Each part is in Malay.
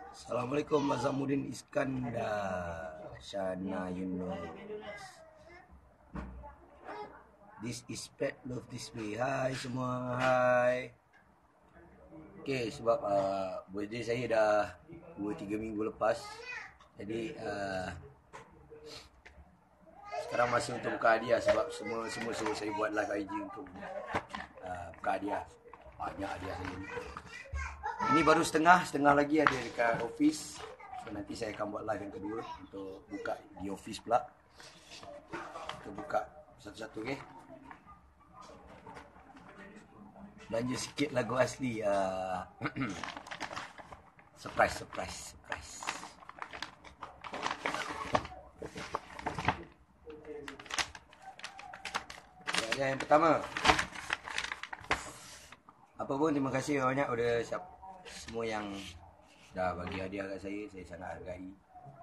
Assalamualaikum Azamuddin Iskandar Shana Yunus. This is Pet Love This Way. Hai semua, hai. Okay, sebab birthday saya dah 2-3 minggu lepas. Jadi sekarang masa untuk buka hadiah. Sebab semua suruh saya buat live IG untuk buka hadiah. Banyak hadiah saya ni. Ini baru setengah lagi ada dekat office. So nanti saya akan buat live yang kedua untuk buka di office pula. Kita buka satu-satu, okey. Belanja sikit lagu asli. Surprise. Yang pertama. Apa pun terima kasih banyak udah semua yang dah bagi hadiah kat saya sangat hargai.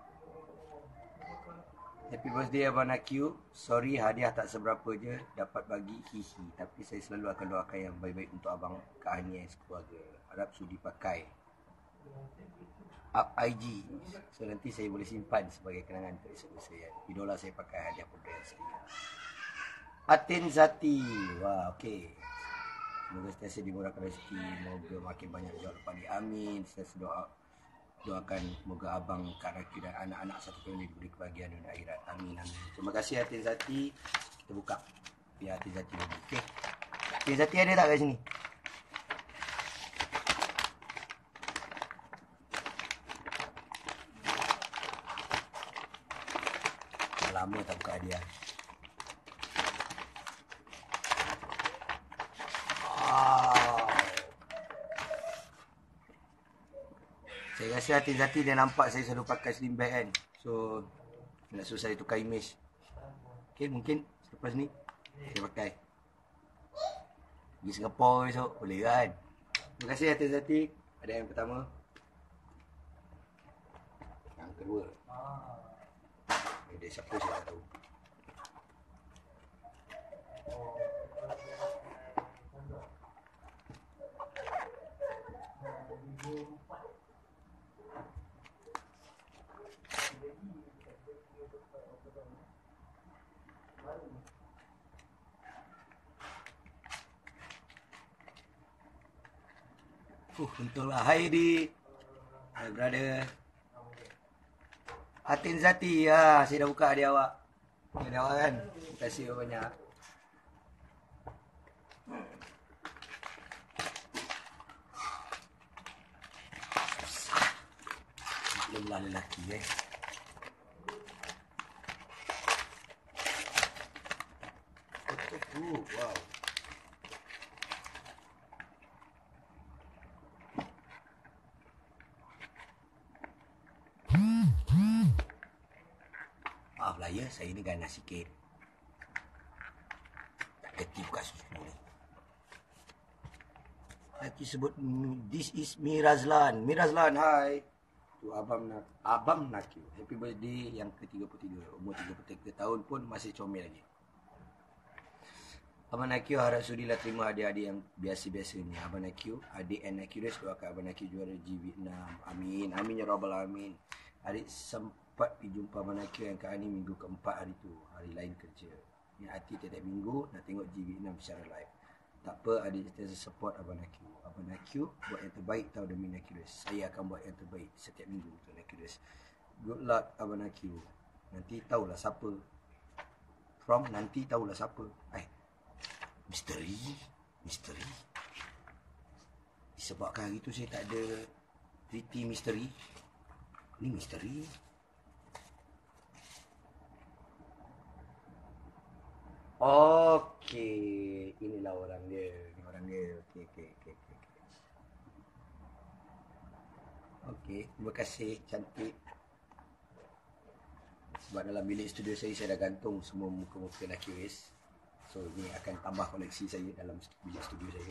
Happy birthday Abang Akyu. Sorry hadiah tak seberapa je dapat bagi, hihi. Tapi saya selalu akan doakan yang baik-baik untuk Abang, Kak Hani dan sekeluarga. Harap sudi pakai. Up IG. So nanti saya boleh simpan sebagai kenangan untuk esok saya. Idola saya pakai hadiah pemberian saya. Atin Zati. Wah, okey. Semoga sentiasa dimurahkan rezeki, semoga makin banyak jual lepas ni. Amin. Sentiasa doakan semoga Abang, Kak Raki dan anak-anak satu family diberi kebahagiaan dunia akhirat. Amin. Terima kasih Atin Zati. Kita buka biar Atin Zati lagi. Okey. Atin Zati ada tak kat sini? Dah lama tak buka hadiah. Saya rasa hati-hati dia nampak saya selalu pakai slim bag kan. So nak suruh saya tukar image. Okay, mungkin selepas ni saya pakai. Pergi Singapura esok boleh kan. Terima kasih hati-hati. Ada yang pertama. Yang kedua. Dia siapa saya tak tahu. Untunglah. Hai Di. Hai brother. Atin Zati. Saya dah buka hadiah awak. Hadiah awak kan. Terima kasih banyak. Lelah lelaki wow. Maaflah ya, saya ni ganas sikit. Tak kerti buka susu ni. Lagi sebut, this is Mirazlan. Mirazlan, hai. Tu Abang Nakyu. Happy birthday yang ke-33. Umur 33 tahun pun masih comel lagi. Abang Nakyu harap sudilah terima adik-adik yang biasa-biasa ni. Abang Nakyu, adik and Nakyu doakan Abang Nakyu juara G Vietnam. Amin. Amin ya rabbal alamin. Adik sempat pergi jumpa Abang Nakyu yang Kak Ani minggu keempat hari tu. Hari lain kerja. Ni hati tiap minggu nak tengok G Vietnam secara live. Tak apa, adik sentiasa support Abang Nakyu. Abang Nakyu buat yang terbaik tahu demi Nakyu. Saya akan buat yang terbaik setiap minggu untuk Nakyu. Good luck Abang Nakyu. Nanti tahulah siapa. Nanti tahulah siapa. Misteri. Disebabkan hari tu saya tak ada pretty misteri. Ni misteri. Okey, inilah orang dia. Okey, terima kasih, cantik. Sebab dalam bilik studio saya dah gantung semua muka-muka Nakyu Race. So ini akan tambah koleksi saya dalam bilik studio saya.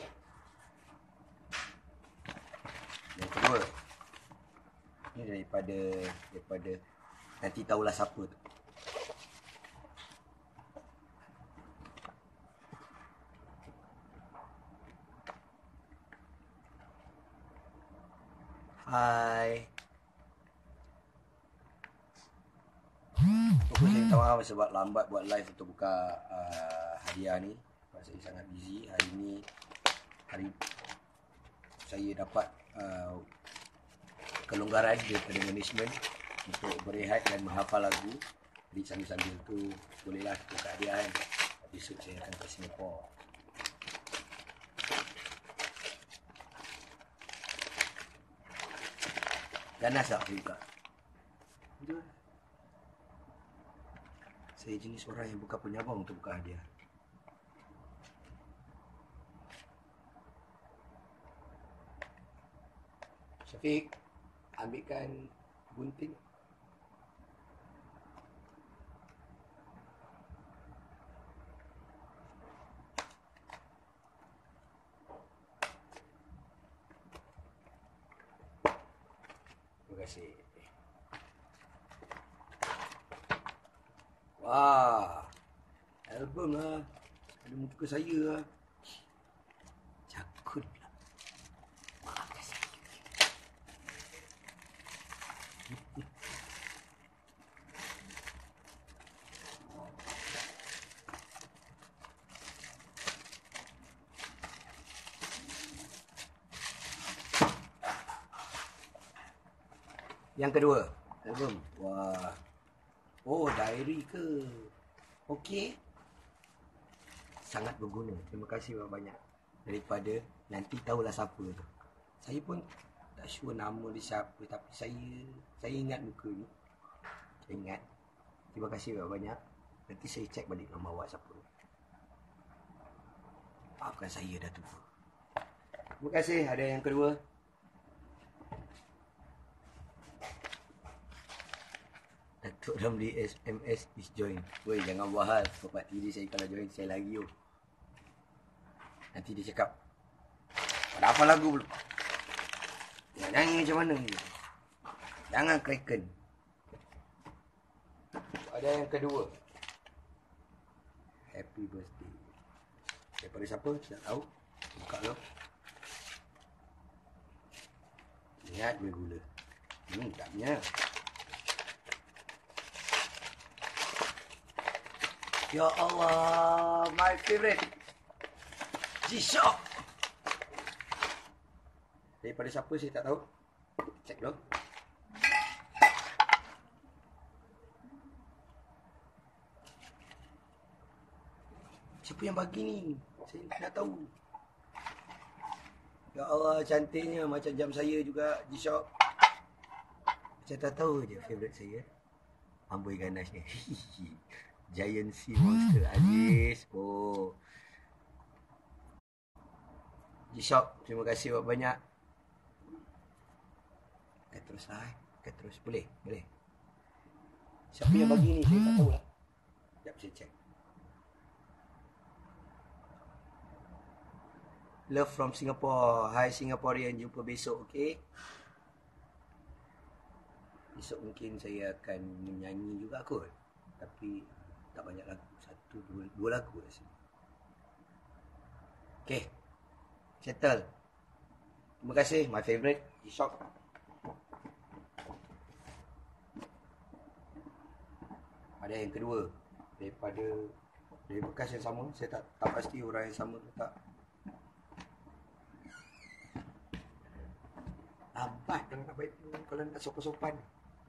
Yang kedua, ini daripada nanti tahulah siapa tu. Hai. Pokok saya minta maaf sebab lambat buat live untuk buka hadiah ni. Sebab saya sangat busy. Hari ni saya dapat kelonggaran daripada management untuk berehat dan menghafal lagu. Jadi sambil-sambil tu bolehlah buka hadiah kan. Besok saya akan ke Singapura. Ganas tak saya buka? Betul. Saya jenis orang yang buka penyabang untuk buka hadiah. Syafiq, ambilkan gunting. Terima kasih. Wah, album lah. Ada muka saya lah. Jakut pula. Maafkan saya. Yang kedua, album. Wah. Oh, diary ke? Okey. Sangat berguna. Terima kasih banyak. Daripada nanti tahulah siapa tu. Saya pun tak sure nama dia siapa, tapi saya ingat muka ni. Saya ingat. Terima kasih banyak. Nanti saya cek balik nama awak siapa. Maafkan saya dah lupa. Terima kasih. Ada yang kedua. Datuk Ramli SMS is join. Woi, jangan buat hal. Sebab diri saya kalau join saya lagi yo. Nanti dia cakap, ada apa lagu belum? Nak nyanyi macam mana ni? Jangan kraken. Ada yang kedua. Happy birthday. Daripada siapa? Saya tak tahu. Buka dulu. Ingat bergula. Tak punya. Ya Allah, my favorite G-Shock. Daripada siapa saya tak tahu. Cek dulu. Siapa yang bagi ni? Saya nak tahu. Ya Allah, cantiknya macam jam saya juga G-Shock. Saya tak tahu je favorite saya. Amboi ganas ni. Giant Sea Monster Aziz. Oh, G-Shock, terima kasih banyak. Kat terus lah. Kat terus. Boleh? Boleh. Siapa yang bagi ni? Saya tak tahu lah. Sekejap saya check. Love from Singapore. Hai Singaporean, jumpa besok, okay? Besok mungkin saya akan menyanyi juga kot. Tapi tak banyak lagu. Dua lagu rasa. Okay. Settle. Terima kasih. My favourite. G-Shock. Ada yang kedua. Dari bekas yang sama. Saya tak pasti orang yang sama ke tak. Lambat kalau nak baik. Kalau nak sopan-sopan.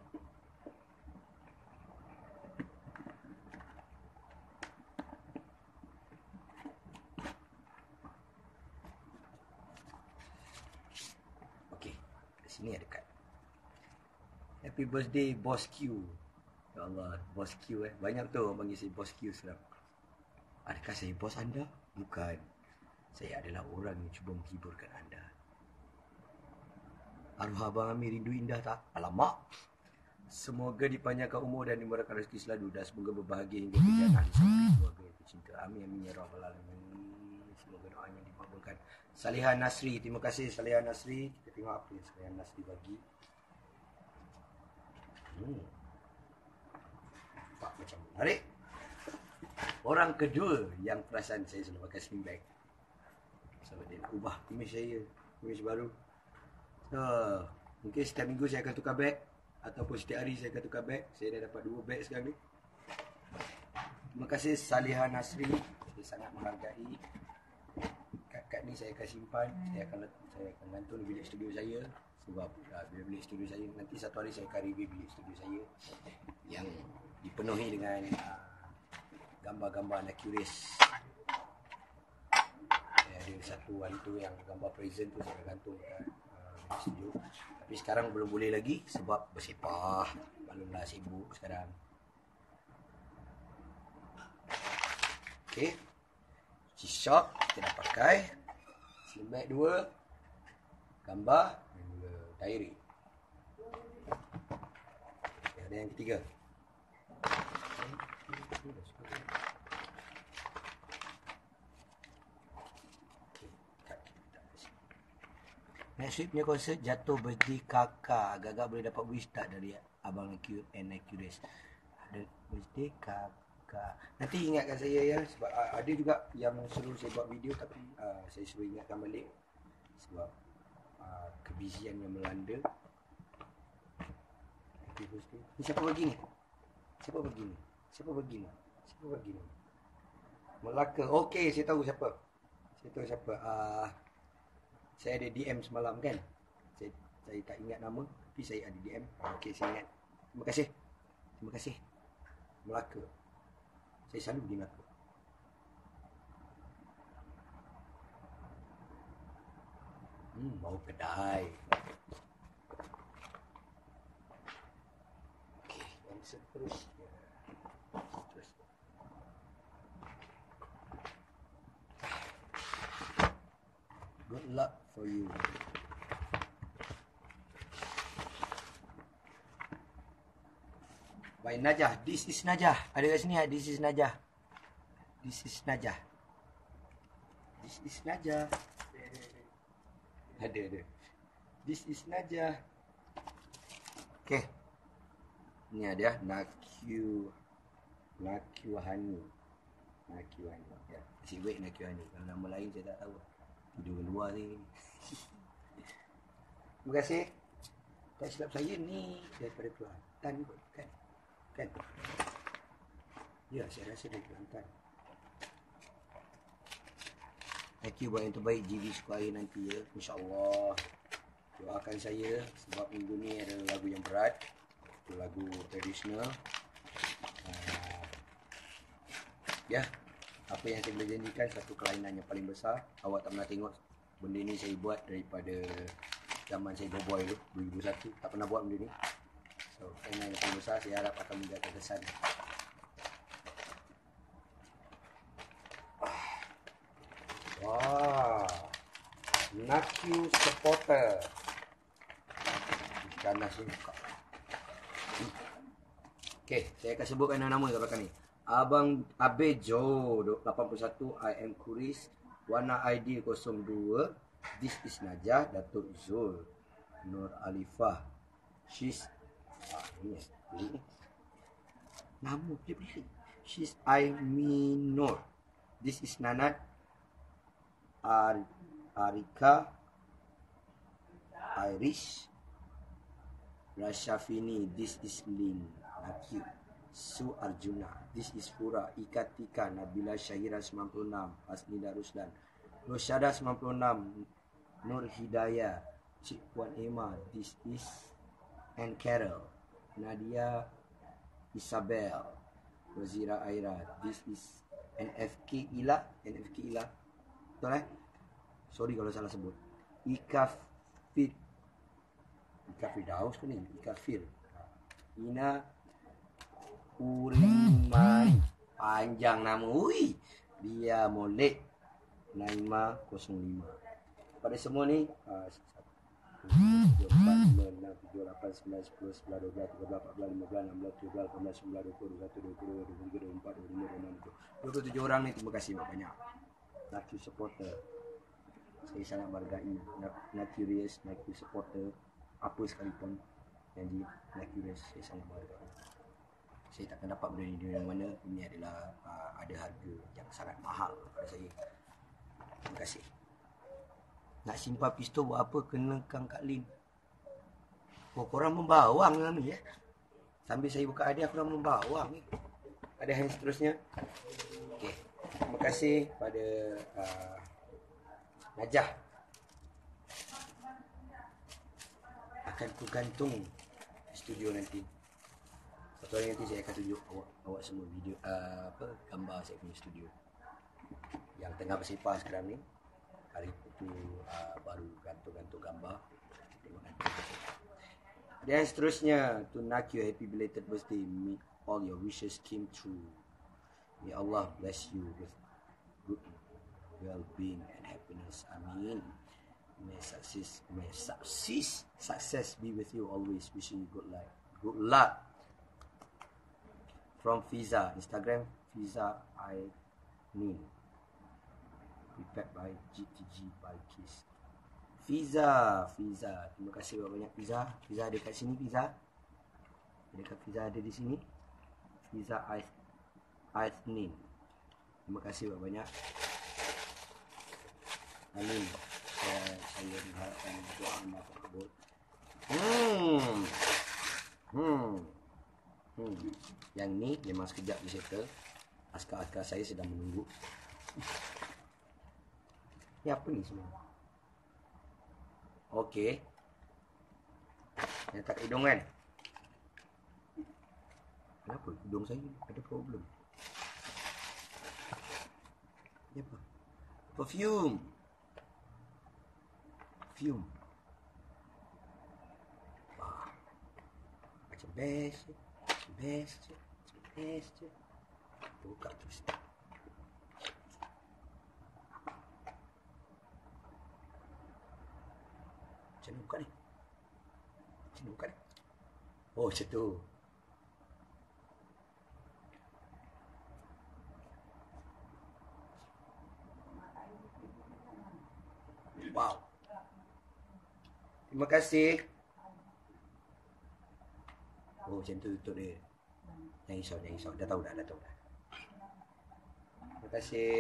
Sini ada kad. Happy birthday Boss Q. Ya Allah, Boss Q Banyak tu orang panggil saya Boss Q sekarang. Adakah saya bos anda? Bukan. Saya adalah orang yang cuba menghiburkan anda. Arwah Abang Amir rindu indah tak? Alamak. Semoga dipanjangkan umur dan dimurahkan rezeki selalu. Dan semoga berbahagia hingga kejayaan ahli samping keluarga yang tercinta. Amin, amin, ya rabbal alamin. Semoga doanya dikabulkan. Salihan Nasri, terima kasih Salihan Nasri. Kita tengok apa yang Salihan Nasri bagi. Nampak macam menarik. Orang kedua yang perasan saya selalu pakai sling bag. Sebab dia nak ubah image saya, image baru. Mungkin setiap minggu saya akan tukar bag. Ataupun setiap hari saya akan tukar bag. Saya dah dapat 2 bag sekarang ni. Terima kasih Salihah Nasri. Saya sangat menghargai. Kad ni saya akan simpan. Saya akan gantung di bilik studio saya. Sebab bilik studio saya nanti satu hari saya akan review bilik studio saya yang dipenuhi dengan gambar-gambar Nakiris. Ada satu hari tu yang gambar present tu saya gantung kat studio. Tapi sekarang belum boleh lagi sebab bersepah. Maklumlah sibuk sekarang. Okey. G-Shock kita dah pakai. Slim bag 2. Gambar dan juga diary. Okay, ada yang ketiga. Next week punya konsert jatuh birthday kakak. Agak-agak boleh dapat wish tak dari Abang Nakiris. Ada birthday kakak. Nanti ingatkan saya ya. Sebab ada juga yang suruh saya buat video. Tapi saya suruh ingatkan balik. Sebab kebisian yang melanda. Ni siapa bagi ni? Siapa bagi ni? Siapa bagi ni? Siapa bagi ni? Melaka. Okey, saya tahu siapa. Saya tahu siapa. Saya ada DM semalam kan. Saya tak ingat nama. Tapi saya ada DM. Okey, saya ingat. Terima kasih. Terima kasih. Melaka. Saya selalu pergi Melaka. Bau kedai. Okey, yang seterusnya. Good luck for you. By Najah. This is Najah. Ada kat sini. This is Najah. This is Najah. This is Najah. Ada. This is Najah. Okay. Ni ada Nakyu Hani. Ya. Si wait Nakyu Hani. Kalau nama lain saya tak tahu. Tidur luar ni. Terima kasih. Tak silap saya ni daripada Kelantan kot kan? Kan? Ya, saya rasa dari Kelantan. Thank you buat yang terbaik GV Squire nanti ya. InsyaAllah. Doakan saya sebab minggu ni ada lagu yang berat. Lagu tradisional. Ya. Apa yang saya boleh janjikan, satu kelainan yang paling besar. Awak tak pernah tengok benda ni saya buat daripada zaman saya berboy tu, 2001. Tak pernah buat benda ni. So, kelainan yang paling besar, saya harap akan menjaga kesan. Wah, Nakyu supporter. Ikan nasi buka. Okay, saya akan sebutkan nama kat belakang ni. Abang Abejo 81, I am Kuris, warna ID 02. This is Najah, Datuk Zul, Nur Alifah. She's yes. Nama dia. She's Aiminur. This is Nanat. Arika. Irish. Rashafini. This is Lin. Nakyu. Su Arjuna. This is Pura. Ika Tika. Nabila Syahira 96. Asnida Ruslan. Rosyada 96. Nur Hidayah. Cik Puan Emma. This is and Carol. Nadia Isabel. Wazira Aira. This is NFK Ila. Betul Sorry kalau salah sebut. Ika Firdaus ke ni? Ika Fir. Ina Uliman. Panjang nama. Ui. Dia Molek. Naima 05. Pada semua ni 4, 5, 6, 7, 8, 9, 10, 11, 12, 13, 14, 15, 16, 17, 18, 19, 20, 21, 22, 23, 24, 25, 26, 27 orang ni. Terima kasih banyak. Nakyu supporter. Saya sangat menghargai Nakurious, Nakyu supporter. Apa sekalipun janji Nakurious, saya sangat menghargai. Saya takkan dapat benda ni dari mana. Ini adalah ada harga yang sangat mahal pada saya. Terima kasih. Nak simpan pistol buat apa? Kena Kang Kak Lin. Oh, korang membawang lah ni ya. Sambil saya buka hadiah, korang membawang ni. Ada yang seterusnya? Okey. Terima kasih pada Najah. Akan ku gantung studio nanti. Satu hari nanti saya akan tunjuk awak semua video gambar saya punya studio. Yang tengah bersepah sekarang ni. Hari itu baru gantung gambar. Tengok nanti. Dan seterusnya, to Nakio, happy belated birthday. May all your wishes came true. May Allah bless you with good well-being and happiness. Amin. May success be with you always. Wishing you good luck. Good luck. From Fiza, Instagram Fiza Ainin. Prepared by GTG by Kiss. Fiza. Terima kasih banyak Fiza. Fiza ada kat sini Fiza. Adakah Fiza ada di sini? Fiza Ainin. Terima kasih banyak. Amin. Saya mengharapkan doa anda terkabul. Yang ni memang sekejap disettle. Askar-askar saya sedang menunggu. Ni apa ni semua? Okey. Yang tak hidung kan? Kenapa hidung saya ada problem? Ni apa? Perfume. Macam best je. Buka terus. Macam mana buka ni? Oh, macam tu. Wow. Terima kasih. Oh, macam tu tutup dia. Jangan risau. Dah tahu dah. Terima kasih.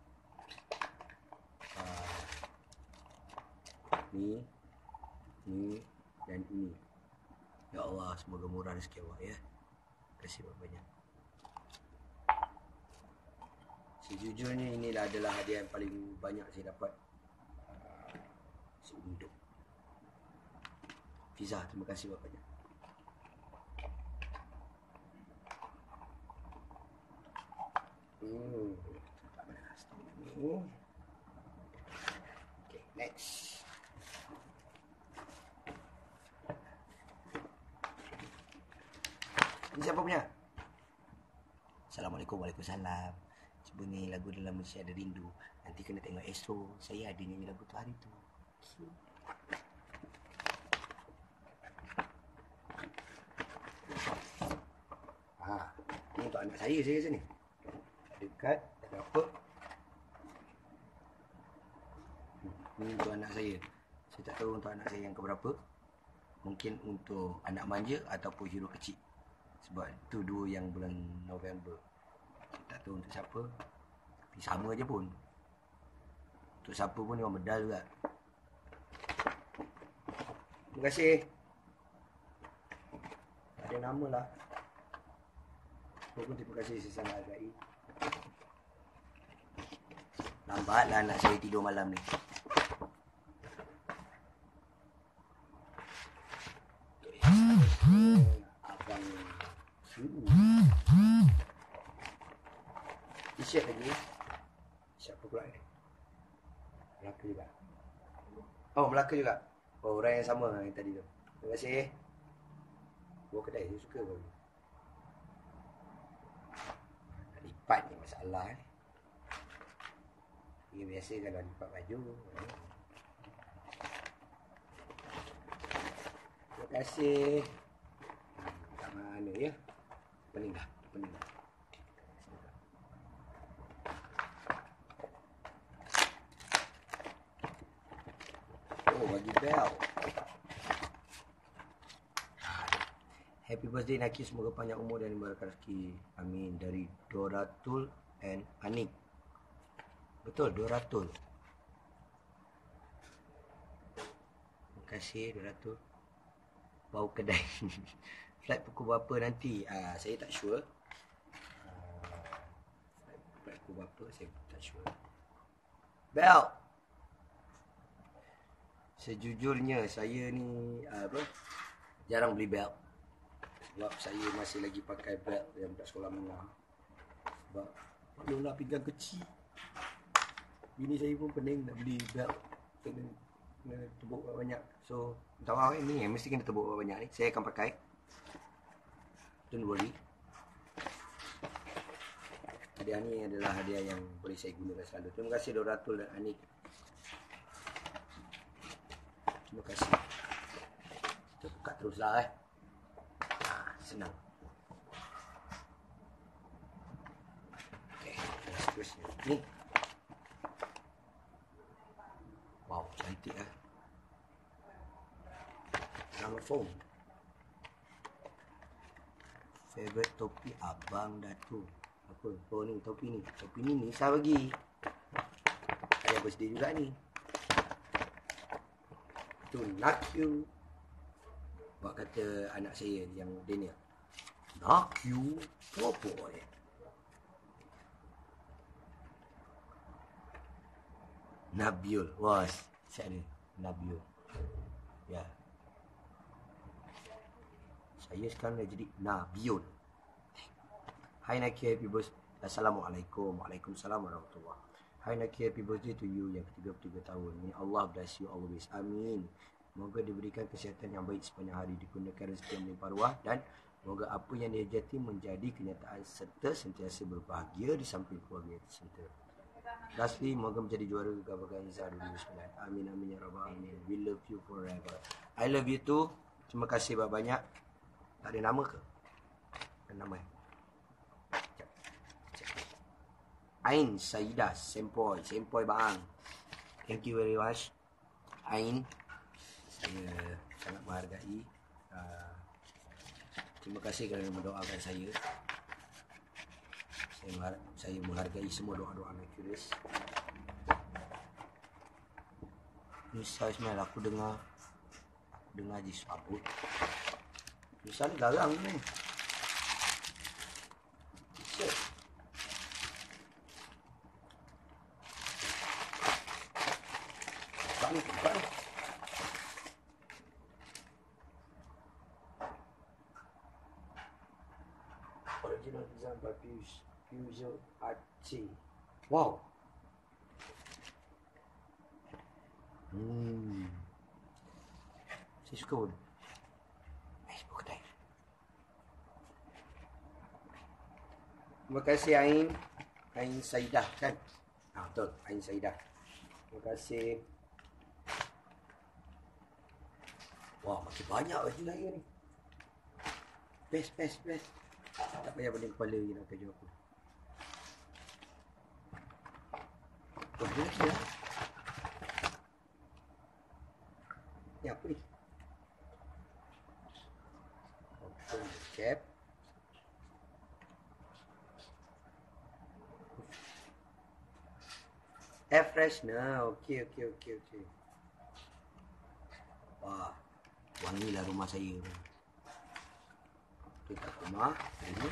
Ni dan ini. Ya Allah, semoga murah rezeki awak ya. Terima kasih banyak. Sejujurnya inilah adalah hadiah yang paling banyak saya dapat seumur hidup. Fiza, terima kasih banyak. Tak panas. Okay, next. Ini siapa punya? Assalamualaikum. Waalaikumsalam. Cuba ni lagu dalam Malaysia ada rindu. Nanti kena tengok Astro. Saya ada nyanyi lagu tu hari tu. Ini untuk anak saya rasa ni. Dekat, ada apa? Ini untuk anak saya. Saya tak tahu untuk anak saya yang keberapa. Mungkin untuk anak manja ataupun hero kecil. Sebab itu dua yang bulan November. Saya tak tahu untuk siapa. Tapi sama je pun. Untuk siapa pun memang medal juga. Terima kasih. Ada nama lah. Walaupun terima kasih saya sangat hargai. Lambatlah anak saya tidur malam ni. Abang T-shirt lagi. Siapa pula ni? Melaka juga. Oh, Melaka juga. Oh, orang yang sama yang tadi tu. Terima kasih. Bawa kedai, saya suka kau. Nak lipat ni masalah ni. Dia biasa kalau lipat baju. Terima kasih. Kat mana ya? Pening dah. Oh, bagi bel. Happy birthday Naki, semoga panjang umur dan berkah rezeki. Amin. Dari Doratul and Anik. Betul, Doratul. Terima kasih Doratul. Bau kedai. Flight pukul berapa nanti? Saya tak sure. berlaku apa, saya tak sure. Belt. Sejujurnya saya ni jarang beli belt. Sebab saya masih lagi pakai belt yang budak sekolah menengah. Sebab maklumlah pinggang kecil. Bini saya pun pening nak beli belt. Kena tebuk banyak. So, tak tahu ni mesti kena tebuk banyak ni. Saya akan pakai. Don't worry. Hadiah ni adalah hadiah yang boleh saya gunakan selalu. Terima kasih Doratul dan Anik. Terima kasih. Kita buka teruslah senang. Okay, seterusnya. Ni. Wow, cantik lah. Nama phone. Favorite topi Abang Datuk. Apa? Oh ni, topi ni. Topi ni saya bagi. Saya birthday juga ni. Tu nak you. Buat kata anak saya yang Daniel. Nak you? Apa boy? Nabiul. Wah, siap ni. Nabiul. Ya. Saya sekarang dah jadi Nabiul. Hai Naki, happy birthday. Assalamualaikum. Waalaikumsalam warahmatullahi. Hai Naki, happy birthday to you yang ke-33 tahun. May Allah bless you always. Amin. Moga diberikan kesihatan yang baik sepanjang hari, dikurniakan rezeki yang melimpah ruah, dan moga apa yang dihajati menjadi kenyataan serta sentiasa berbahagia di samping keluarga tercinta. Lastly, moga menjadi juara Gabungan Izzah 2009. Amin amin ya rabbal alamin. We love you forever. I love you too. Terima kasih banyak. Tak ada nama ke? Ada nama. Ain Saidah Sempoy bang. Thank you very much Ain. Saya sangat menghargai. Terima kasih kerana mendoakan saya. Saya menghargai semua doa-doa Mercuris. Ni saya sebenarnya aku dengar Haji Sabut. Misalnya garang ni. Bukan. Original design by Fusion Archie. Wow. Saya suka pun. Kedai. Terima kasih Ain Saidah kan? Betul, Ain Saidah. Terima kasih. Wah, makin banyak lagi saya ni. Best. Tak payah pening kepala lagi nak kerja aku. Oh, ada lagi lah. Ni apa ni? Open the cap. Air freshener. Okey. Wah, wangilah rumah saya. Kita rumah ini.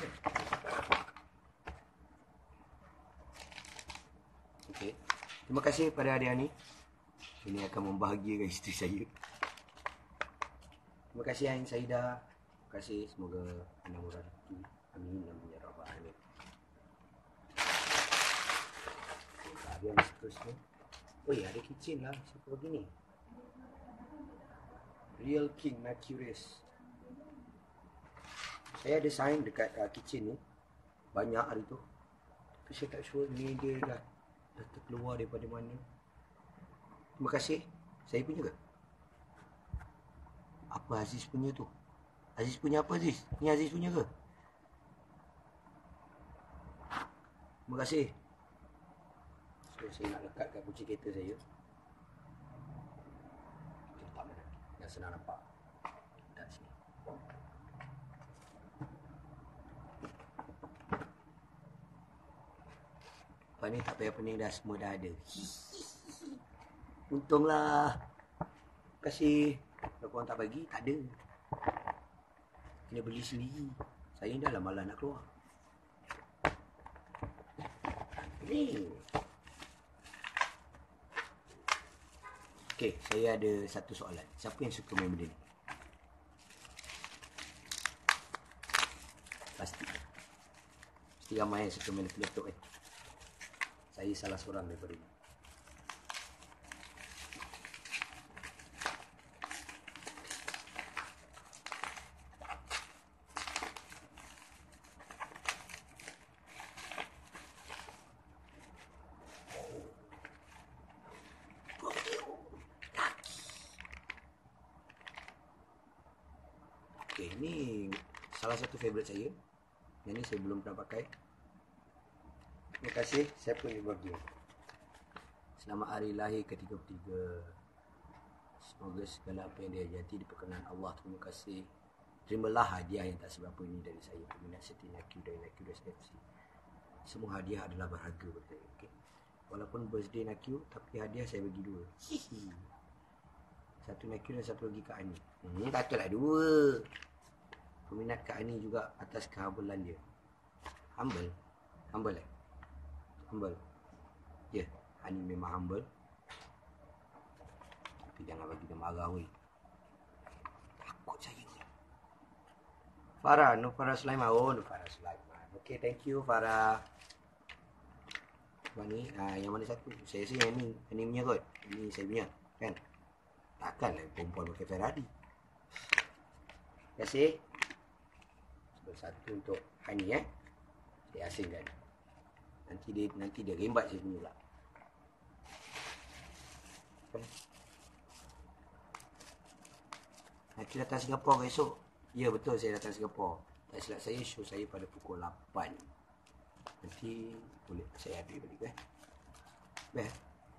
Okey. Terima kasih pada hadiah ni. Ini akan membahagiakan isteri saya. Terima kasih Ain Saidah. Terima kasih, semoga anda murah rezeki. Amin amin ya rabbal alamin. Bahagian seterusnya. Oh ya, ada kitchen lah. Siapa begini? Real King Mercurius. Saya ada sign dekat kitchen ni. Banyak hari tu. Tapi saya tak sure ni dia dah terkeluar daripada mana. Terima kasih. Saya punya ke? Apa Aziz punya tu? Aziz punya apa Aziz? Ni Aziz punya ke? Terima kasih. So, saya nak lekatkan kunci kereta saya. Letak mana? Yang senang nampak. Letak sini. Lepas ni tak payah pening dah, semua dah ada. Untunglah. Terima kasih. Kalau korang tak bagi, tak ada. Kena beli sendiri. Saya dah lah malas nak keluar. Ni. Okey, saya ada satu soalan. Siapa yang suka main benda ni? Pasti ramai yang suka main laptop kan. Saya salah seorang daripada ni. Okay, ni salah satu favourite saya. Yang ni saya belum pernah pakai. Terima kasih siapa yang bagi. Selamat hari lahir ke-33. Semoga segala apa yang dihajati diperkenan Allah. Terima kasih. Terimalah hadiah yang tak seberapa ini dari saya, peminat setia Nakiu dari Nakiu FC. Semua hadiah adalah berharga bagi saya. Okay. Walaupun birthday Nakiu, tapi hadiah saya bagi dua. Hihi. Satu Nakiu dan satu lagi Kak Ani. Patutlah dua. Peminat Kak Ani juga atas kehambulan dia. Humble? Humble Humble. Ya, yeah, Ani memang humble. Tapi jangan bagi dia marah weh. Takut saya weh. Farah, Nur Farah Sulaiman. Oh, Nur Farah Sulaiman. Okay, thank you Farah. Ni, yang mana satu? Saya rasa yang ni. Yang ni punya kot. Ini saya punya. Kan? Takkanlah perempuan pakai Ferrari. Terima kasih. Satu untuk Hani saya asingkan. Nanti dia rembat saya punya pula. Nanti datang Singapura esok. Ya betul, saya datang Singapura. Tak silap saya, show saya pada pukul 8. Nanti boleh saya ambil balik kan.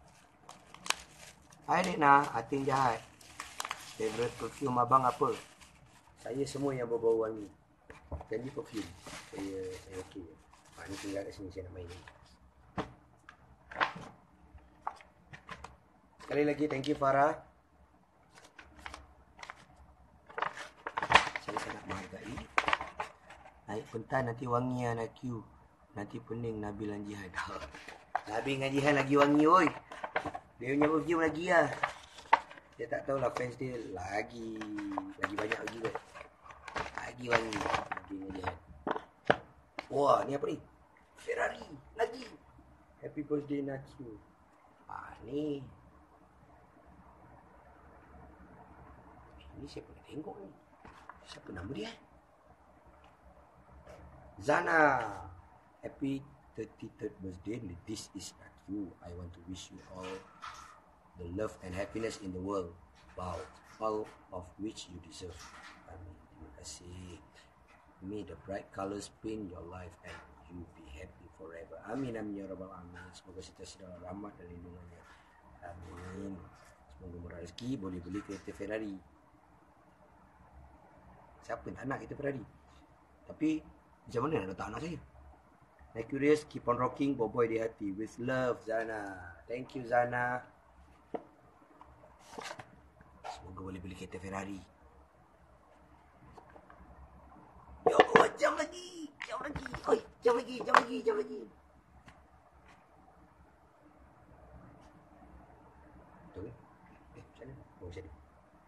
Hai Rina, Atin Jahat. Favorite perfume abang apa? Saya semua yang berbau wangi. Janji perfume. Saya okey. Ni tinggal kat sini, saya nak main ni. Sekali lagi thank you Farah. Saya sangat menghargai. Naik pentas nanti wangi Nakiu. Nanti pening Nabil dan Jihan. Nabil dengan Jihan lagi wangi oi. Dia punya perfume lagi lah. Dia tak tahulah fans dia lagi banyak lagi kan. Lagi wangi. Nabil dengan Jihan. Wah, ni apa ni? Ferrari lagi. Happy birthday Nakiu. Ni. Ini siapa nak tengok ni? Siapa nama dia? Zana. Happy 33rd birthday. This is Nakiu. I want to wish you all the love and happiness in the world. Wow. All of which you deserve. Amin. Terima kasih. May the bright colors paint your life and you be happy forever. Amin, amin ya rabbal alamin. Semoga sentiasa dalam rahmat dan lindungannya. Amin. Semoga murah rezeki, boleh beli kereta Ferrari. Siapa nak kereta Ferrari? Tapi macam mana nak letak anak saya? Like curious, keep on rocking, boboy di hati. With love, Zana. Thank you Zana. Semoga boleh beli kereta Ferrari. Ya Allah, jam lagi. Oi, jam lagi. Betul ke? Macam mana? Oh, macam ni.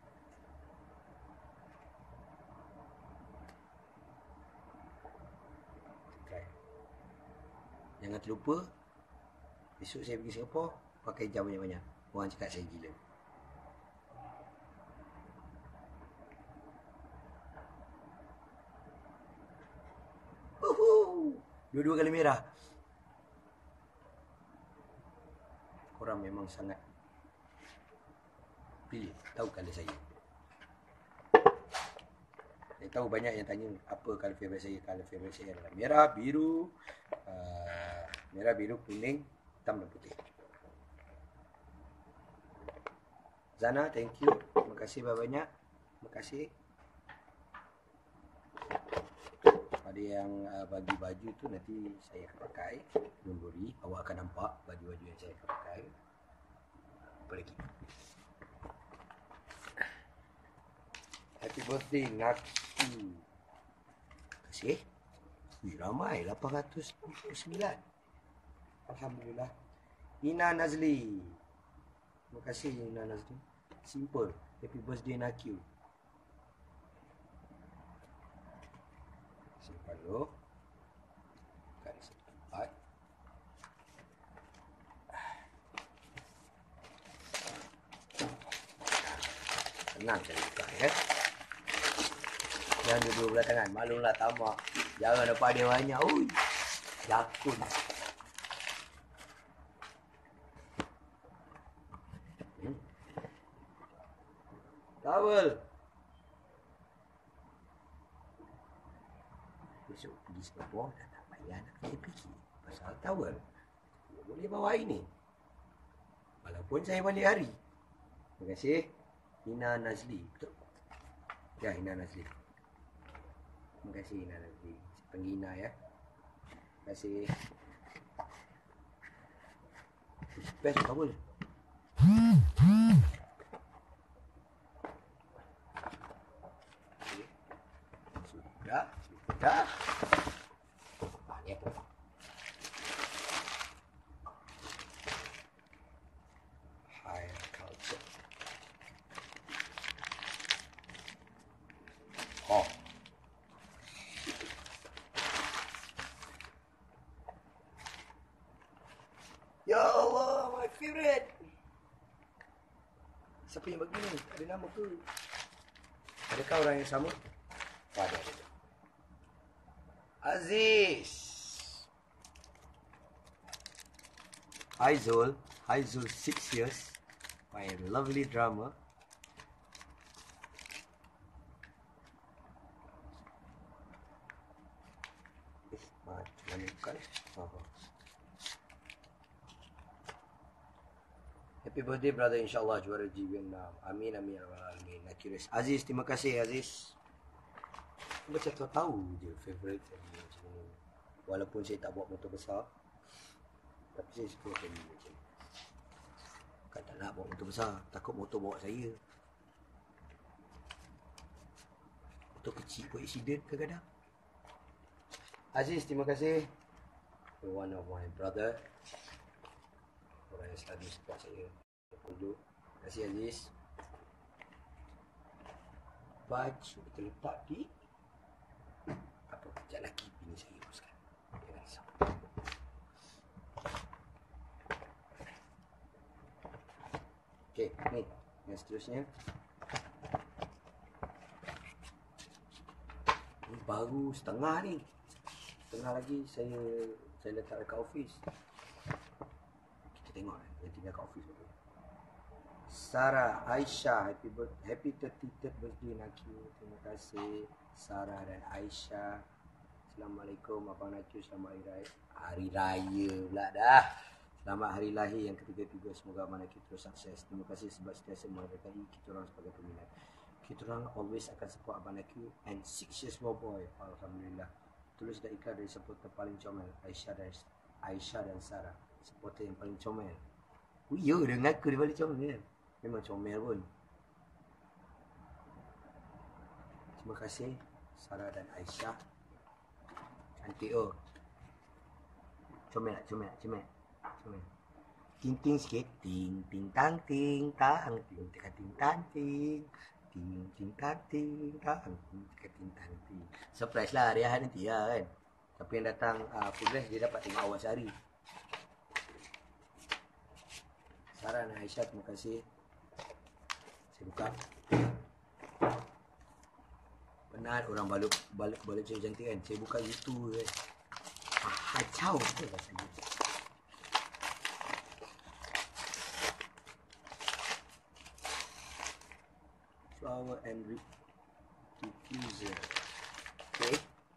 Try. Jangan terlupa, besok saya pergi Singapura, pakai jam banyak-banyak. Orang cakap saya gila. Dua-dua kali merah. Korang memang sangat pilih, tahu colour saya. Saya tahu banyak yang tanya apa colour favourite saya. Colour favourite saya adalah merah, biru, kuning, hitam dan putih. Zana, thank you. Terima kasih banyak. Terima kasih. Ada yang bagi baju tu nanti saya akan pakai. Don't worry, awak akan nampak baju-baju yang saya akan pakai. Apa lagi? Happy birthday Nakiu. Terima kasih. Ramai 869. Alhamdulillah. Ina Nazli. Terima kasih Ina Nazli. Simple. Happy birthday Nakyu. Simpan dulu. Bukan satu tempat. Tenang saya buka ya. Jangan duduk belah tangan. Maklumlah tamak. Jangan dapat dia banyak. Ui. Jakun. Towel. Besok pergi Singapura dah tak payah nak fikir pasal towel. Boleh bawa ini. Walaupun saya balik hari. Terima kasih. Ina Nazli. Betul? Ya, Ina Nazli. Terima kasih Ina Nazli. Saya panggil Ina ya. Terima kasih. Best towel. Sudah. Ni apa? Higher culture. Oh. Ya Allah, my favorite. Siapa yang bagi ni? Ada nama ke? Adakah orang yang sama? Ada. Aziz. Hi Zul. Hi Zul, 6 years. My lovely drummer. Mana bukan? Happy birthday brother, insyaAllah juara G Vietnam. Amin, amin, amin. Curious. Aziz, terima kasih Aziz. Macam tahu je favourite saya macam ni. Walaupun saya tak bawa motor besar, tapi saya suka macam ni macam ni. Kan tak nak bawa motor besar, takut motor bawa saya. Motor kecil buat accident kadang-kadang. Aziz, terima kasih. One of my brother. Orang yang selalu support saya. Terima kasih Aziz. Baju kita letak di apa kejap lagi bini saya uruskan. Jangan risau. Okey, ni yang seterusnya. Ini baru setengah ni. Setengah lagi saya letak dekat office. Kita tengok yang tinggal kat office betul. Sarah Aisyah, happy 33rd birthday Nakyu. Terima kasih Sarah dan Aisyah. Assalamualaikum Abang Nakyu, selamat hari raya pula dah. Selamat hari lahir yang ketiga-tiga. Semoga Abang Nakyu terus sukses. Terima kasih sebab sentiasa menghargai kita orang sebagai peminat. Kita orang always akan support Abang Nakyu and 6 years more boy. Alhamdulillah. Tulis dan ikrar dari supporter paling comel, Aisyah dan Sarah. Supporter yang paling comel. Oh ya, dia mengaku dia paling comel. Memang comel pun. Terima kasih Sarah dan Aisyah. Cantik oh. Comel. Ting sikit. Ting tang ting tang ting ting tang ting. Ting tang ting tang ting tang ting. Surprise lah hari nanti lah kan. Tapi yang datang progress dia dapat tengok awal sehari. Sarah dan Aisyah, terima kasih. Saya buka. Penat orang balik cantik kan. Saya buka gitu kan. Kacau ke rasanya. Flower and diffuser. Okay.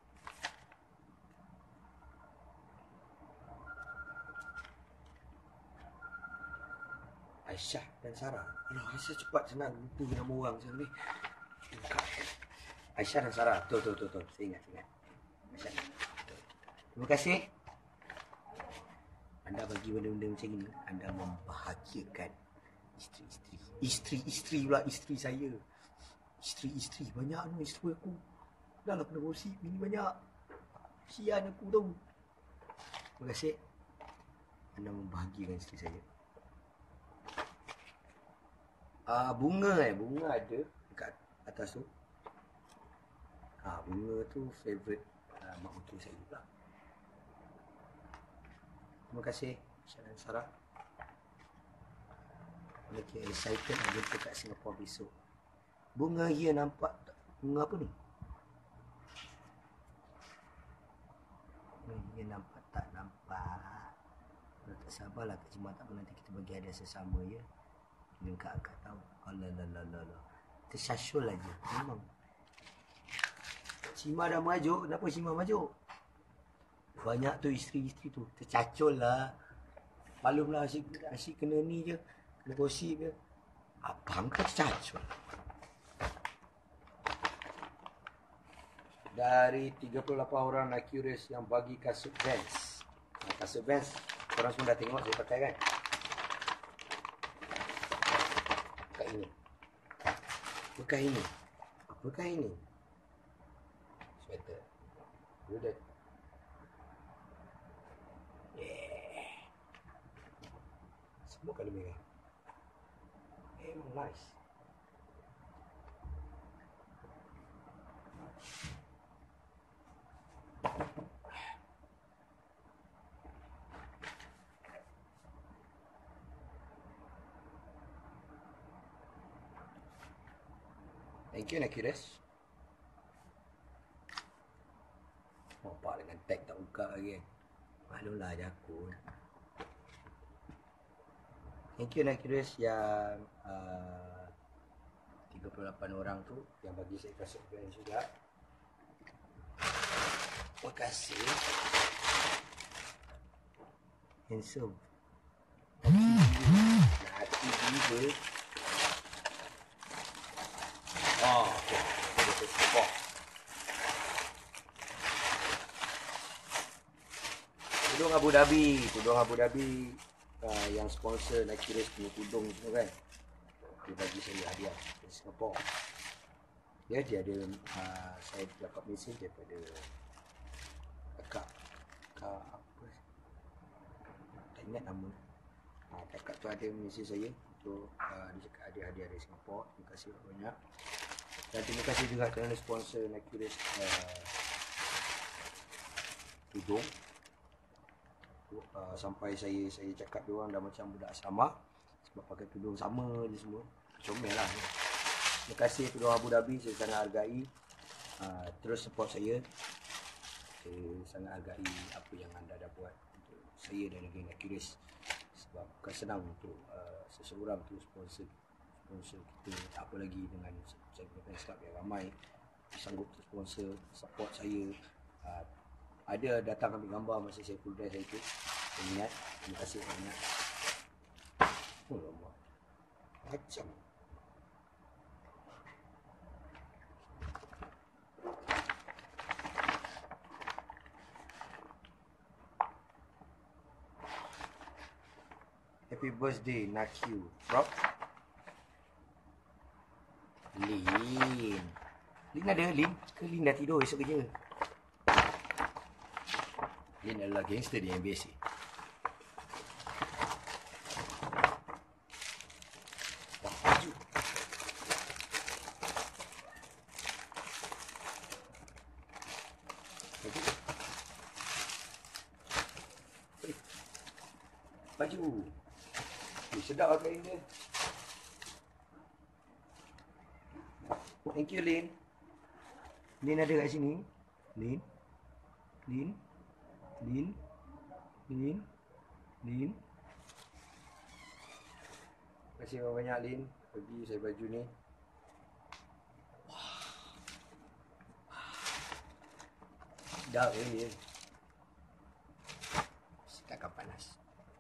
Aisyah dan Sarah. Rasa cepat senang lupa nama orang macam ni. Aisyah dan Sarah. Betul. Saya ingat. Aisyah. Betul. Terima kasih. Anda bagi benda-benda macam ni, anda membahagiakan isteri pula, isteri saya. Isteri banyak ni isteri aku. Dah lah kena gosip, bini banyak. Kesian aku tahu. Terima kasih. anda membahagikan isteri saya. Bunga ada dekat atas tu. Bunga tu favorite mak mertua saya juga. Terima kasih Syah dan Sarah. Lagi excited nak jumpa kat Singapore besok. Bunga dia nampak. Bunga apa ni? Dia nampak tak nampak. Kalau tak sabarlah Kak Cima, tak apa, nanti kita bagi hadiah sesama ya. Dengan Kak tahu. Alah. Tersasyul aja. Memang. Cima dah merajuk. Kenapa Cima merajuk? Banyak tu isteri-isteri tu. Tercacul lah. Malum lah asyik kena ni je. Kena gosip je. Abang kau tercacul. Dari 38 orang Accurious yang bagi kasut Vans. Kasut Vans, korang semua dah tengok saya pakai kan? Pakai ini. Pakai ini. Pakai ini. Sweater. Good. Yeah. Semua kali merah. Memang nice. Thank you Accurious. Nampak dengan tag tak buka lagi. Maklumlah jakun. Thank you Accurious yang 38 orang tu yang bagi saya kasut brand juga. Terima kasih. Handsome. Laki jiwa. Okay. Tudung Abu Dhabi yang sponsor Accurious punya tudung tu kan. Dia bagi saya hadiah dari Singapore. Dia ada saya dapat mesej daripada kakak apa, tak ingat nama. Kakak tu ada mesej saya untuk dia cakap ada hadiah dari Singapore. Terima kasih banyak. Dan terima kasih juga kerana sponsor Accurious tudung. Sampai saya cakap dia orang dah macam budak asrama sebab pakai tudung sama je semua. Comel lah. Terima kasih Tudung Abu Dhabi, saya sangat hargai. Terus support saya. Saya sangat hargai apa yang anda dah buat untuk saya dan negara Accurious. Sebab bukan senang untuk seseorang tu sponsor kita, tak apa lagi dengan saya punya fans club yang ramai sanggup sponsor, support saya. Ada datang ambil gambar masa saya full dress itu. Saya ingat. Terima kasih banyak. Oh lama. Macam. Happy birthday Nakyu. Rob. Lin ada Lin? Ke Lin dah tidur esok kerja? Lin adalah gangster di MBC. Baju. Baju. Sedap lah kain dia. Thank you Lin. Lin ada kat sini. Lin. Terima kasih banyak Lin bagi saya baju ni. Sedap ni. Takkan panas.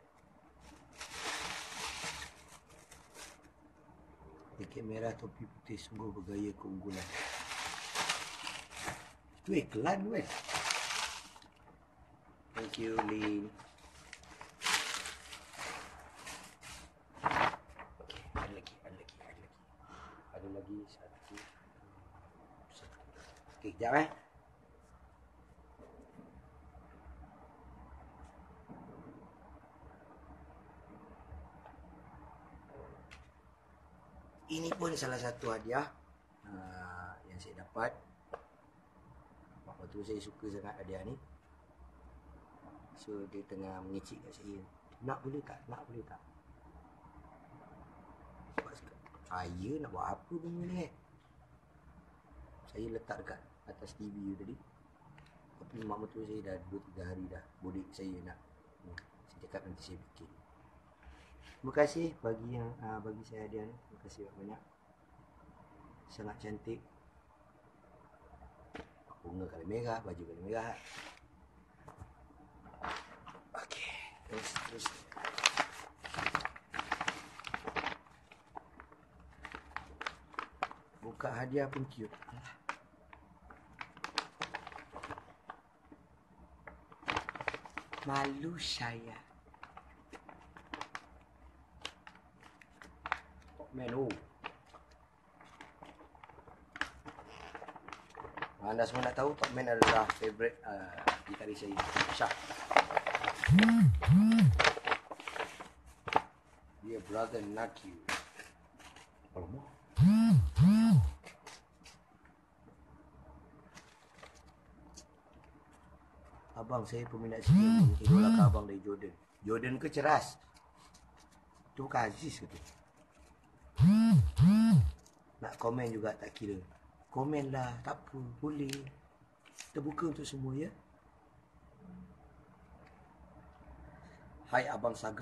Jaket merah topi putih sungguh bergaya keunggulan. Itu iklan kan? Thank you Lin. Okay, ada lagi satu. Okay, kejap Ini pun salah satu hadiah yang saya dapat. Waktu saya suka sangat hadiah ni. So dia tengah mengecik kat saya. Nak boleh tak? Nak boleh tak? Saya nak buat apa benda ni? Saya letak dekat atas TV tadi. Tapi mak mertua saya dah 2-3 hari dah bodek saya nak. Saya cakap nanti saya bikin. Terima kasih bagi saya hadiah ni. Terima kasih banyak. Sangat cantik. Bunga kali merah, baju kali merah. Okey, terus. Buka hadiah pun cute. Malu saya. Menu. Anda semua nak tahu Top Man adalah favourite gitaris saya, Syah. Dia brother Nakyu. Alamak. Abang saya peminat seni, idolakan abang dari Jordan. Jordan ke ceras? Tu bukan Aziz ke tu? Nak komen juga tak kira. Komen lah, tak apa, boleh. Terbuka untuk semua ya. Hai Abang Saga.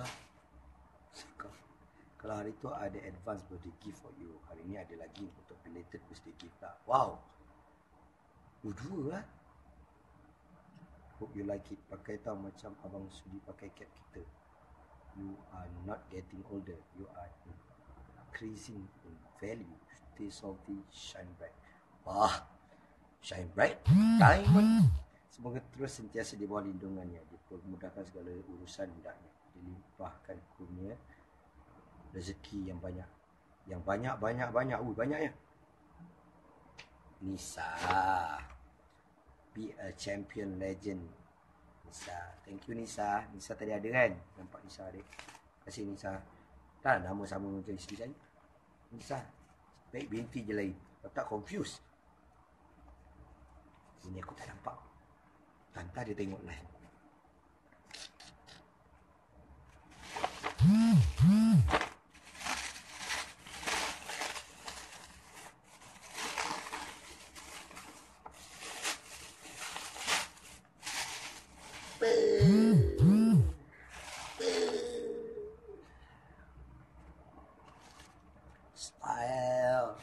Kalau hari tu ada advance birthday gift for you. Hari ni ada lagi untuk belated birthday gift lah. Wow. Dua lah. Hope you like it. Pakai tau macam Abang sudi pakai cap kita. You are not getting older. You are increasing in value. Stay salty, shine bright. Wah, shine bright, diamond. Semoga terus sentiasa di bawah lindungannya. Dipermudahkan segala urusan hendaknya. Dilimpahkan kurnia rezeki yang banyak. Yang banyak. Banyaknya. Nisa. Be a champion legend. Nisa. Thank you Nisa. Nisa tadi ada kan? Nampak Nisa adik. Terima kasih Nisa. Tak nama sama macam isteri saya. Nisa. Baik binti je lain. Tak confused. Ini aku tak nampak. Tanta dia tengok live. Style.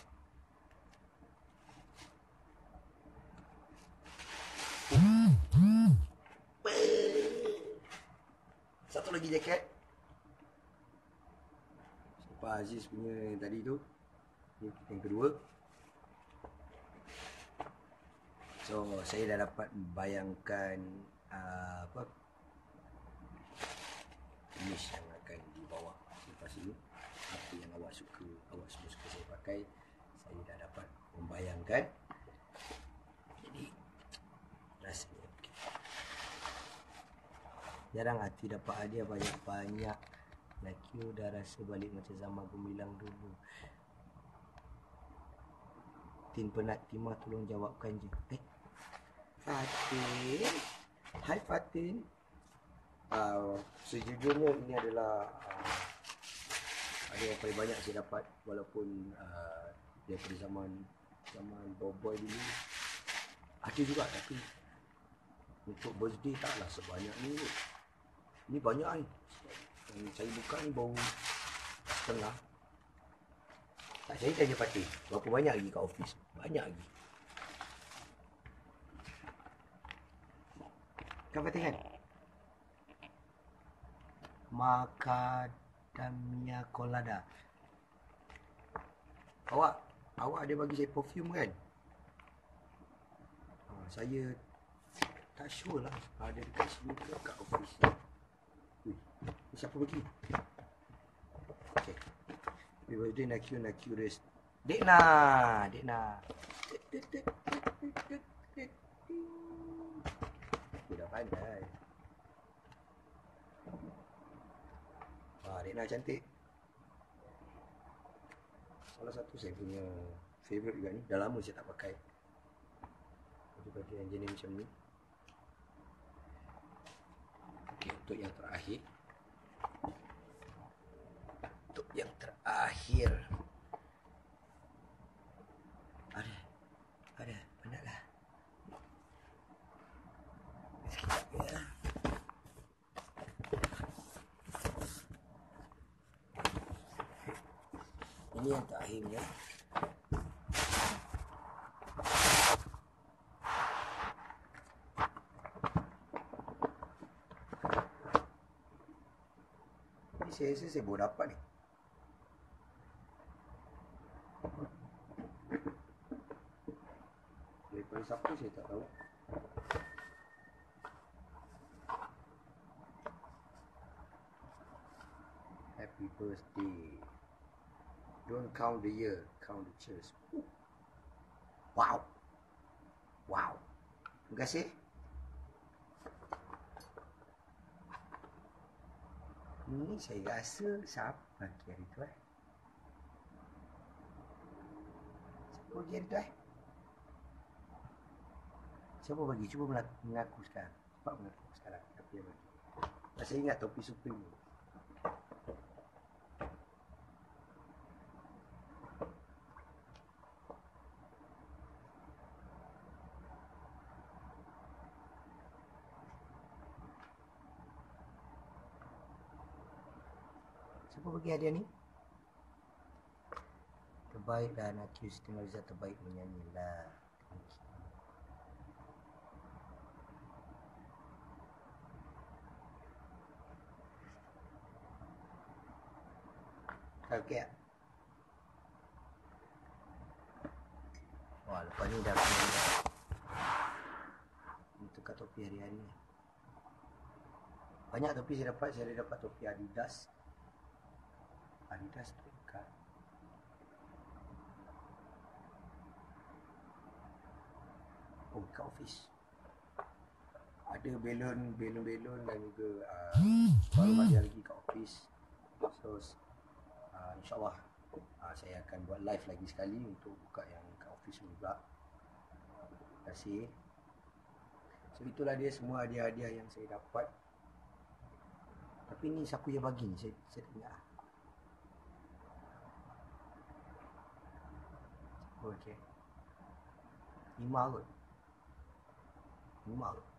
Satu lagi jaket. Pak Aziz punya yang tadi tu. Ini yang kedua. So saya dah dapat bayangkan apa finish yang akan dibawa selepas ini. Apa yang awak suka, awak semua suka saya pakai. Saya dah dapat membayangkan. Jadi rasanya okay. Jarang hati dapat hadiah banyak-banyak. Nakyu dah rasa balik macam zaman gemilang dulu. Tin penat Timah tolong jawabkan je. Fatin. Hai Fatin. Sejujurnya ini adalah ada yang paling banyak saya dapat. Walaupun daripada zaman boy dulu ada juga, tapi untuk birthday taklah sebanyak ni. Ini banyak ni. Yang saya buka ni baru setengah. Tak, saya tanya Fatih, berapa banyak lagi kat office? Banyak lagi. Kan Fatih kan? Macadamia colada. Awak ada bagi saya perfume kan? Saya tak sure lah ada dekat sini ke kat office. Ni siapa bagi? Okay. Happy birthday Nakyu race. Dekna. Aku dah pandai. Dekna cantik. Salah satu saya punya favourite juga ni. Dah lama saya tak pakai baju-baju yang jenis macam ni. Okey, untuk yang terakhir. Ada, penatlah. Sekejap ya. Ini yang terakhirnya. Ini saya baru dapat ni. Daripada siapa saya tak tahu. Happy birthday. Don't count the year, count the cheers. Wow. Wow. Terima kasih. Ni saya rasa siapa bagi hari tu Siapa bagi hari tu Siapa bagi? Cuba mengaku sekarang. Cepat mengaku sekarang. Siapa yang bagi? Saya ingat topi Supreme ni. Siapa bagi hadiah ni? Terbaik dah nak accuse tengah Rizal terbaik menyanyi lah. Okey. Wah, lepas ni dah kena tukar topi hari-hari ni. Banyak topi saya dapat. Saya dapat topi Adidas. Adidas tu dekat. Oh, dekat office. Ada belon-belon dan juga baru hadiah lagi kat office. So InsyaAllah saya akan buat live lagi sekali untuk buka yang kat office juga. Terima kasih. So itulah dia semua hadiah-hadiah yang saya dapat. Tapi ni siapa yang bagi ni? Saya tak ingat. Okey. 5 kot. 5 kot.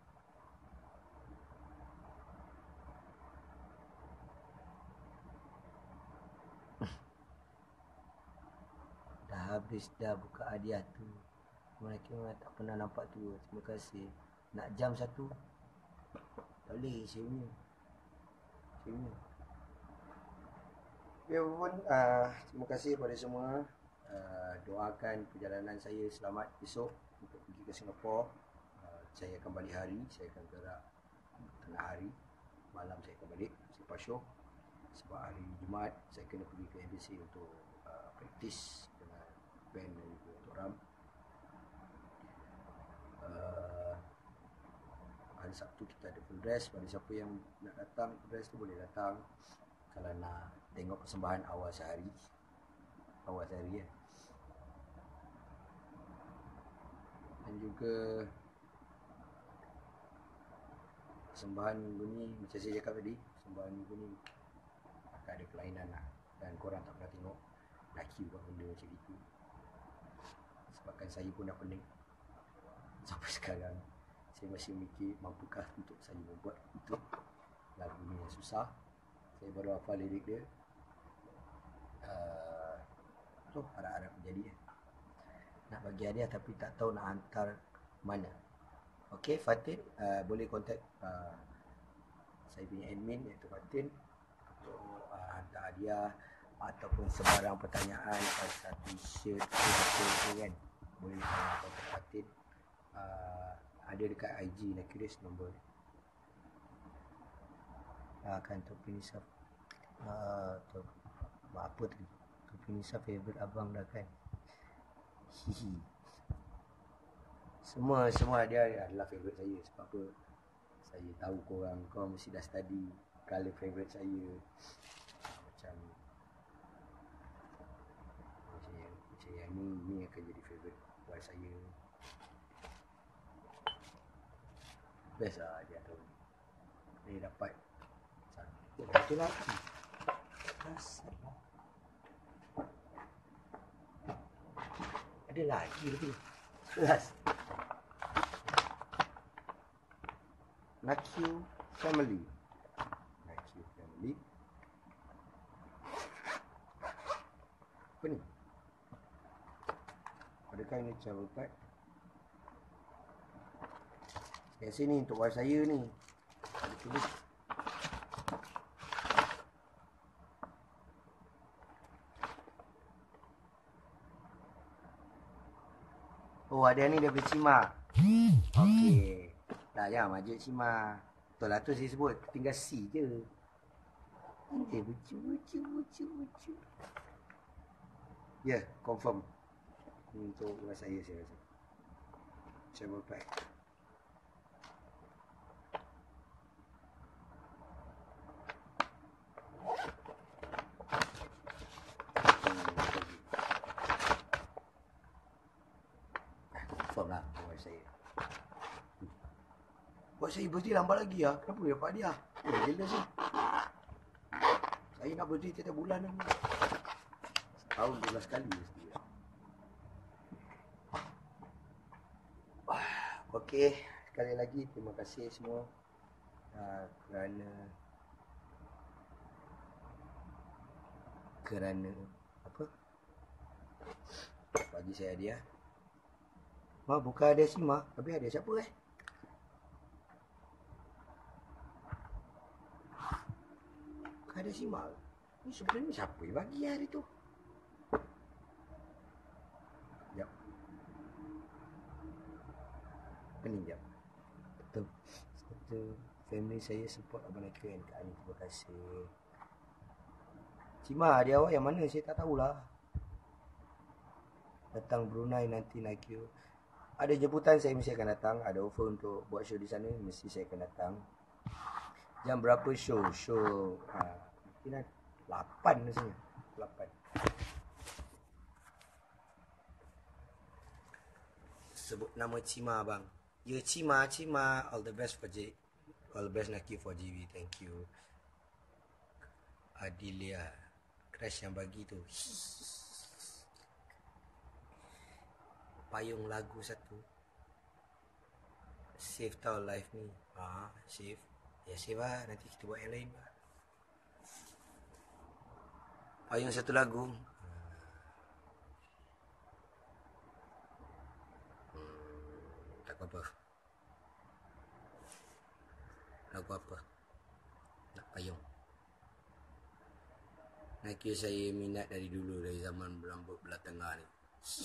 Dah habis dah buka hadiah tu. Mereka tak pernah nampak tu. Terima kasih. Nak jam satu. Tak boleh saya punya. Ya pun, terima kasih kepada semua. Doakan perjalanan saya selamat esok untuk pergi ke Singapura. Saya akan balik hari. Saya akan gerak tengah hari. Malam saya akan balik selepas show. Sebab hari Jumaat saya kena pergi ke embassy untuk praktis dengan band dan juga untuk ram. Hari Sabtu kita ada full dress. Pada siapa yang nak datang full dress tu boleh datang. Kalau nak tengok persembahan awal sehari ya. Dan juga persembahan minggu ni, macam saya cakap tadi, persembahan minggu ni akan ada kelainan lah. Dan korang tak pernah tengok laki buat benda macam itu. Sebabkan saya pun dah pening. Sampai sekarang saya masih mikir mampukah untuk saya membuat itu. Lagu ni yang susah. Saya baru hafal lirik dia. Tu harap-harap menjadi nak bagi hadiah tapi tak tahu nak hantar mana. Okey, Fatin, boleh kontak saya punya admin iaitu Fatin untuk hantar hadiah ataupun sebarang pertanyaan pasal t-shirt ke kan. Boleh kontak Fatin. Ada dekat IG Nakiris nombor. Kan topi Nisa. Apa tadi? Topi Nisa favorite abang dah kan. Hihi. Semua dia adalah favorite saya. Sebab apa? Saya tahu korang mesti dah study colour favorite saya. Macam saya Ini akan jadi favourite wife saya. Best lah dia tu. Dia dapat satu. Satu lagi. Masalah. Ada lagi tu. Last. Nakyu family. Nakyu family. Apa ni? Adakah ini travel pack? Yang sini untuk wife saya ni. Ada tulis. Oh, ada ni daripada Cima. Okey. Tak payah majik Cima. Betul lah tu saya sebut. Tinggal C je. Bucu. Ya, confirm. Ini untuk wife saya rasa. Travel pack. Confirm lah buat saya. Buat saya birthday lambat lagi lah. Kenapa dia dapat hadiah? Jelas ni. Saya nak birthday tiap bulan ni. Setahun 12 kali mesti. Okey, sekali lagi terima kasih semua kerana apa? Bagi saya hadiah. Bukan ada Sima, tapi ada siapa Bukan ada Sima. Ni sebenarnya siapa yang bagi hari tu? Sekejap. Apa ni sekejap? Betul. Family saya support Abang Nakyu and Kak Ani. Terima kasih. Cima, dia awak yang mana? Saya tak tahulah. Datang Brunei nanti Nakyu. Ada jemputan saya mesti akan datang. Ada offer untuk buat show di sana. Mesti saya akan datang. Jam berapa show? Show mungkin 8 rasanya. 8. Sebut nama Cima abang. Ya Cima. All the best for all the best Nakyu for JV. Thank you. Adilia. Crash yang bagi tu. Payung lagu satu. Save tau live ni. Save. Ya save lah. Nanti kita buat yang lain lah. Payung satu lagu. Tak apa. Lagu apa? Nak payung. Nakyu saya minat dari dulu. Dari zaman berambut belah tengah ni.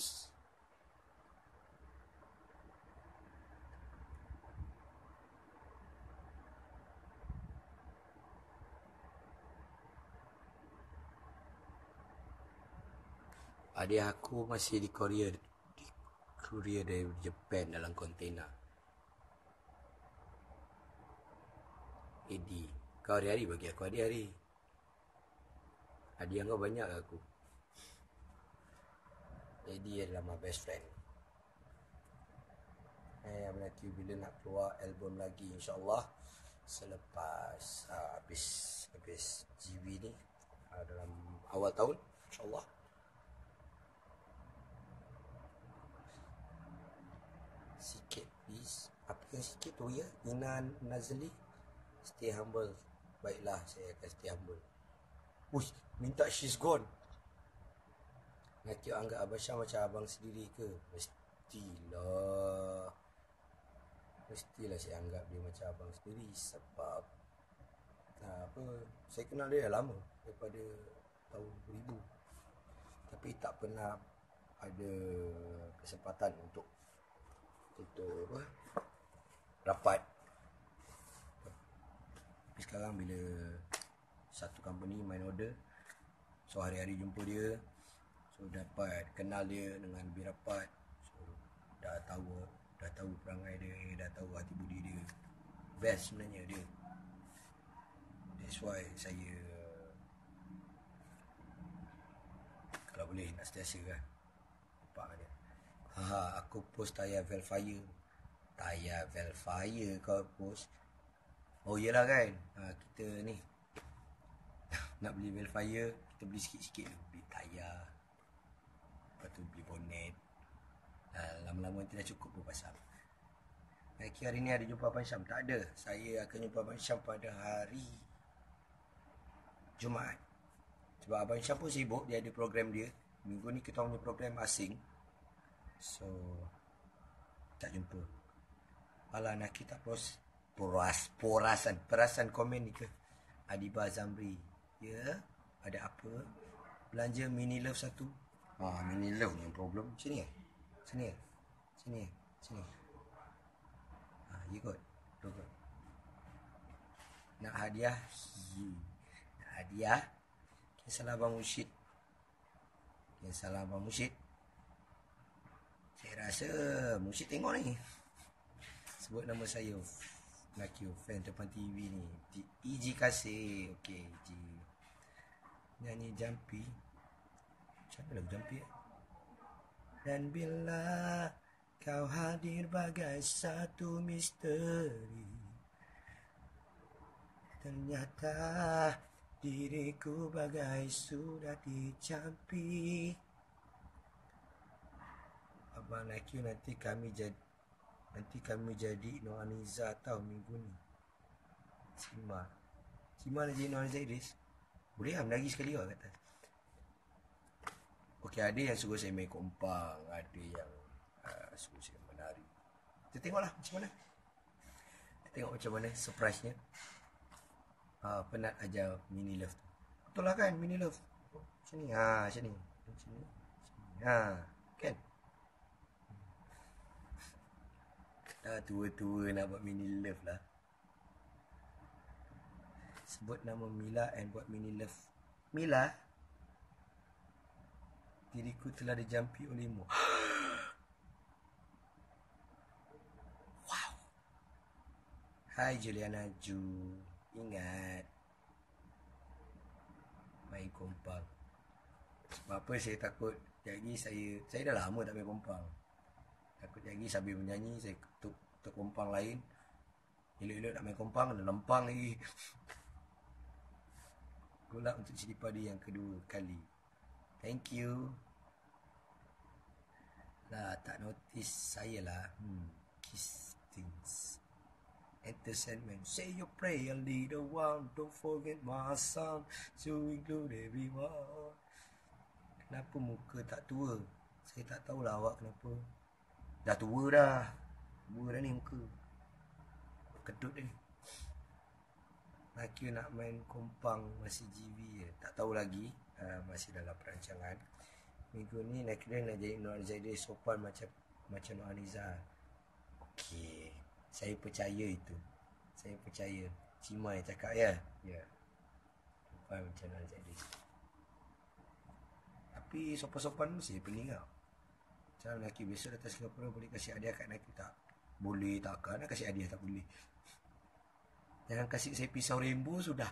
Adik aku masih di Korea. Courier dari Japan dalam kontena. Eddie, kau hari-hari bagi aku hari-hari. Hadiah kau banyak ke aku? Eddie adalah my best friend. Abang Nakyu bila nak keluar album lagi insyaAllah. Selepas habis GB ni dalam awal tahun insyaAllah. Sikit please. Apa yang sikit tu ya? Ina Nazli. Stay humble. Baiklah, saya akan stay humble. Uish, minta she's gone. Nakyu anggap Abang Syah macam abang sendiri ke? Mestilah saya anggap dia macam abang sendiri. Sebab saya kenal dia dah lama. Daripada tahun 2000. Tapi tak pernah ada kesempatan untuk rapat. Tapi sekarang bila satu company main order, so hari-hari jumpa dia, so dapat kenal dia dengan lebih rapat, so dah tahu perangai dia, dah tahu hati budi dia. Best sebenarnya dia. That's why saya kalau boleh nak sentiasa kan nampak dia. Aku post tayar Velfire. Tayar Velfire kau post. Oh iyalah kan, kita ni nak beli Velfire, kita beli sikit-sikit dulu. Beli tayar, lepas tu beli bonet. Lama-lama nanti dah cukup pun pasang. Nike hari ni ada jumpa Abang Syam? Tak ada. Saya akan jumpa Abang Syam pada hari Jumaat. Sebab Abang Syam pun sibuk, dia ada program dia. Minggu ni kita punya program asing. So, tak jumpa. Alah, Nike tak post. Perasan komen ni ke? Adiba Zamri. Ya, ada apa? Belanja mini love satu. Mini love ni yang problem. Sini. You kot. Nak hadiah. Kisah Abang Musyid. Saya rasa Musyid tengok ni. Sebut nama saya. Nakio fan depan TV ni. EG Kasih. Okay, EG. Nyanyi Jumpy. Macam mana lagu Jumpy? Dan bila kau hadir bagai satu misteri, ternyata diriku bagai sudah dicampi. Abang Nakio, nanti kami jadi Noaniza tau minggu ni. Cima nak jadi Noaniza Idris? Boleh lah, lagi sekali lah kata. Okey, ada yang suruh saya main kompang, ada yang suruh saya menari. Kita tengoklah macam mana. Kita tengok macam mana surprise-nya. Penat ajar mini love tu. Betul lah kan, mini love. Macam ni. Macam ni. Kan? Tua-tua nak buat mini love lah. Sebut nama Mila and buat mini love. Mila, diriku telah dijampi olehmu. Wow. Hai Juliana Ju. Ingat main kompang. Sebab apa saya takut jadi saya dah lama tak main kompang. Takut lagi sambil menyanyi saya ketuk kompang lain. Elok-elok nak main kompang, dah lempang lagi. Golak untuk cili padi yang kedua kali. Thank you. Lah, tak notice saya lah. Kiss things. Enter Sandman. Say your prayer, leader one. Don't forget my song. To include everyone. Kenapa muka tak tua? Saya tak tahulah awak kenapa. Dah tua dah. Tua dah ni muka. Kedut ni. Nakio nak main kompang masih GV je. Tak tahu lagi. Masih dalam perancangan. Minggu ni Nakio nak jadi Nur Zaidi sopan macam Nur Aniza. Okey. Saya percaya itu. Saya percaya. Cima yang cakap ya. Ya. Sopan macam Nur Zaidi. Tapi sopan-sopan mesti pening tau. Macam Nakio besok datang Singapura boleh kasih hadiah kat Nakio tak? Boleh takkan nak kasih hadiah tak boleh. Jangan kasih saya pisau rainbow sudah.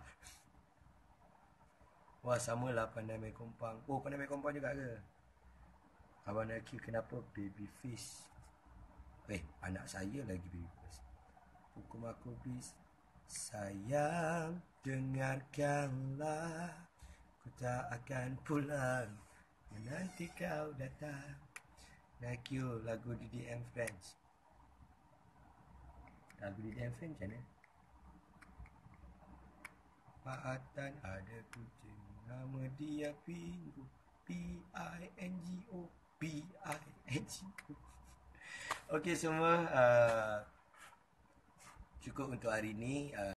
Wah, samalah pandai main kompang. Oh, pandai main kompang juga ke? Abang Nakio kenapa baby face? Anak saya lagi baby face. Hukum aku bis. Sayang, dengarkanlah. Ku tak akan pulang menanti kau datang. Nakio, lagu DDM Friends. Lagu DDM Friends macam mana? Paatan ada kucing, nama dia Pingu. Pingo. Okey semua, cukup untuk hari ni.